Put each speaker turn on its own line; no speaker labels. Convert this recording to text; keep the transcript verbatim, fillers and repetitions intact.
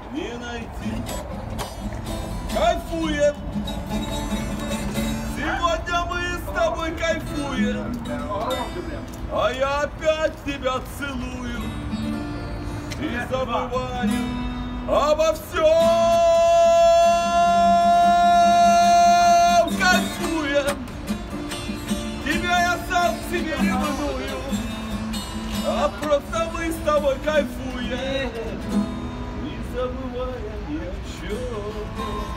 не найти. Кайфуем! Сегодня мы с тобой кайфуем, а я опять тебя целую и забываю обо всем. Кайфуем! Тебя я сам к себе ревную, а просто мы с тобой кайфуем, не забывая ни о чем.